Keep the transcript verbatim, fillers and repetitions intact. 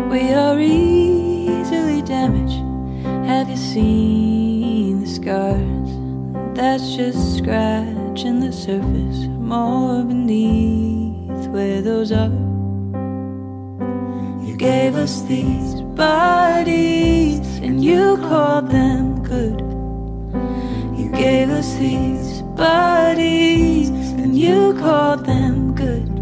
We are easily damaged. Have you seen the scars? That's just scratching the surface, more beneath where those are. You gave us these bodies and you called them good. You gave us these bodies and you called them good.